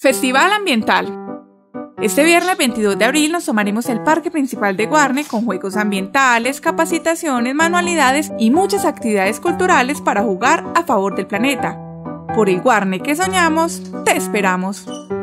Festival Ambiental. Este viernes 22 de abril nos tomaremos el parque principal de Guarne con juegos ambientales, capacitaciones, manualidades y muchas actividades culturales para jugar a favor del planeta. Por el Guarne que soñamos, te esperamos.